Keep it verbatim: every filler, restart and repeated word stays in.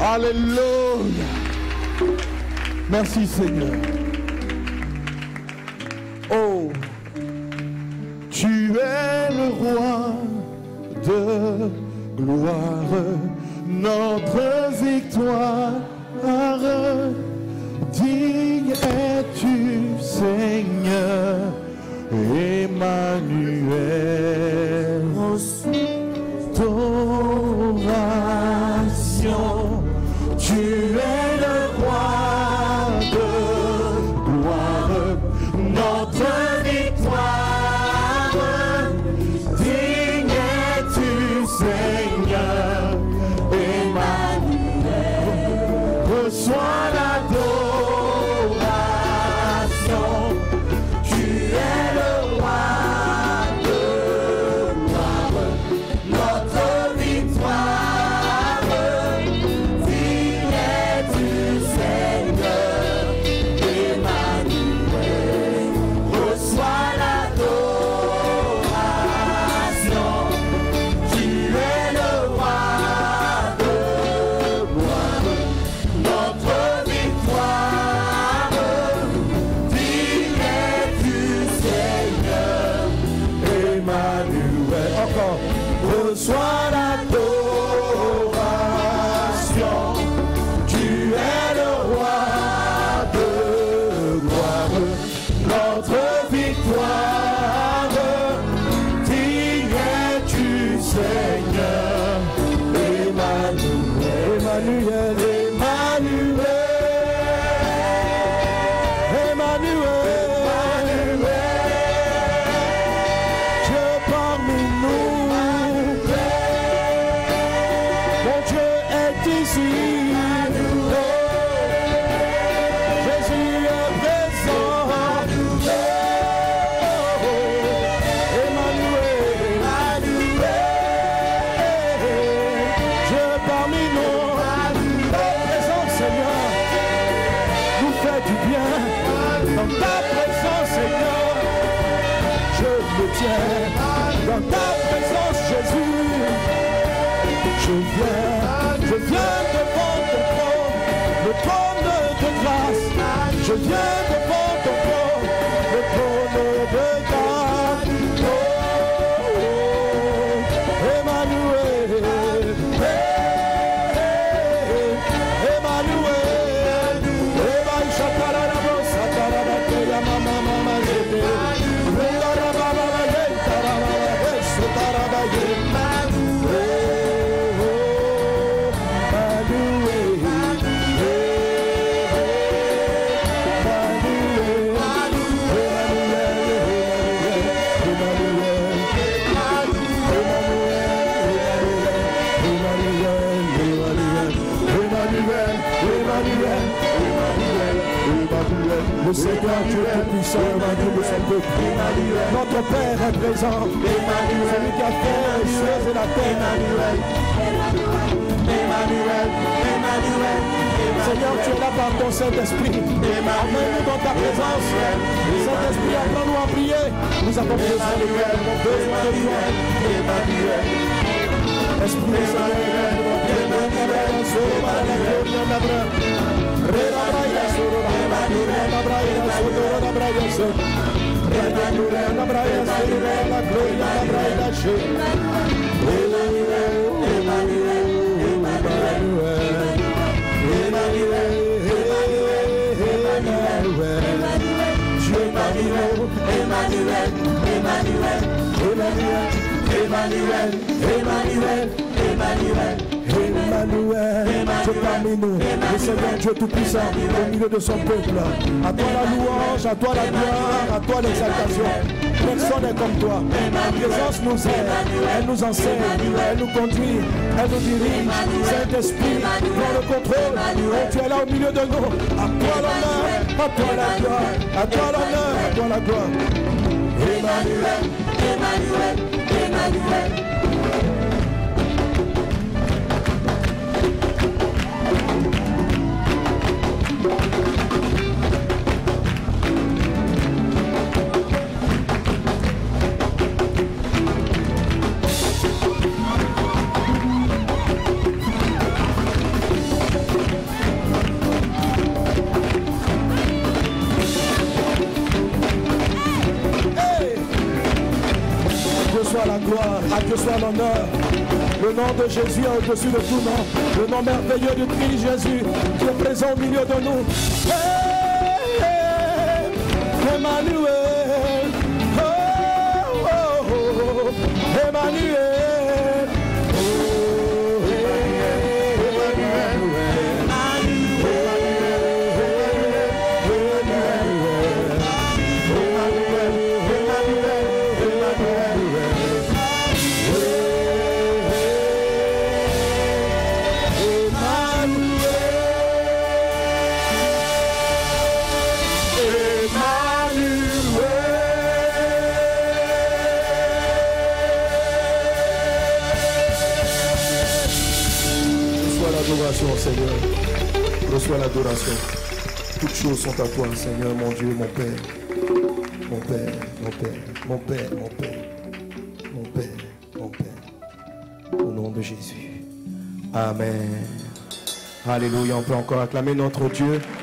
Alléluia. Merci Seigneur. Oh, tu es le roi de gloire, notre victoire. Digne es-tu Seigneur, Emmanuel. Restauration, tu es le roi de gloire, notre victoire. Digne es-tu Seigneur, Emmanuel. Reçois l'adoration, tu es le roi de gloire, notre victoire. Digne es-tu Seigneur, Emmanuel. Reçois l'adoration, tu es le roi de gloire, notre victoire. Digne es-tu Seigneur, Emmanuel. Encore. Reçois l'adoration, tu es le roi de gloire, notre victoire. Digne es-tu Seigneur, Emmanuel. Emmanuel, Emmanuel, Emmanuel, Dieu parmi nous, mon Dieu est ici, Jésus est présent, Emmanuel, Dieu parmi nous, ta présence Seigneur nous fait du bien, dans ta présence Seigneur je me tiens, dans ta présence Jésus je viens, je viens devant ton trône, le trône de grâce, je viens devant ton trône, le trône de grâce. Oh, oh, Emmanuel, Emmanuel, Emmanuel, Shakarabo, Sakarabo, Mama, Mama, Zebe, Regarababa, Yetarababa, Sotaraba, le Seigneur Dieu tout-puissant, Emmanuel de son peuple. Notre Père est présent. Celui qui a fait les cieux et la terre. Emmanuel, Emmanuel, Seigneur, tu es là par ton Saint-Esprit. Emmène-nous dans ta présence. Saint-Esprit, apprends-nous à prier. Nous avons besoin de toi. Nous avons besoin de toi. Esprit Saint-Esprit, Emmanuel, Emmanuel, Emmanuel, Emmanuel, Dieu parmi nous, le Seigneur Dieu tout-puissant, au milieu de son peuple. À toi la louange, à toi la gloire, à toi l'exaltation. Personne n'est comme toi. Ta présence nous aide, elle nous enseigne, elle nous conduit, elle nous dirige. Saint-Esprit, prends le contrôle. Oh, tu es là au milieu de nous. À toi l'honneur, à toi la gloire, à toi l'honneur, à toi la gloire. Emmanuel, Emmanuel, Emmanuel. À Dieu soit l'honneur. Le nom de Jésus est au-dessus de tout nom. Le nom merveilleux du Christ Jésus qui est présent au milieu de nous. Hey, hey, Emmanuel. Oh, oh, oh, Emmanuel. Oh, Seigneur, reçois l'adoration. Toutes choses sont à toi, Seigneur, mon Dieu, mon Père. Mon Père, mon Père, mon Père, mon Père, mon Père, mon Père. Au nom de Jésus. Amen. Alléluia. On peut encore acclamer notre Dieu.